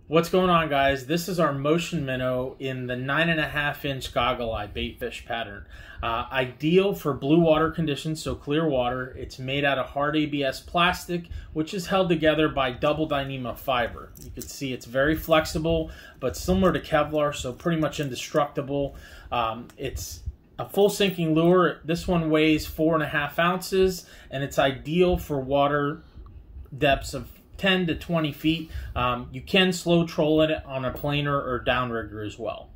What's going on, guys? This is our motion minnow in the 9.5-inch Goggle Eye baitfish pattern. Ideal for blue water conditions, so clear water. It's made out of hard ABS plastic, which is held together by double Dyneema fiber. You can see it's very flexible, but similar to Kevlar, so pretty much indestructible. It's a full sinking lure. This one weighs 4.5 ounces, and it's ideal for water depths of 10 to 20 feet. You can slow troll it on a planer or downrigger as well.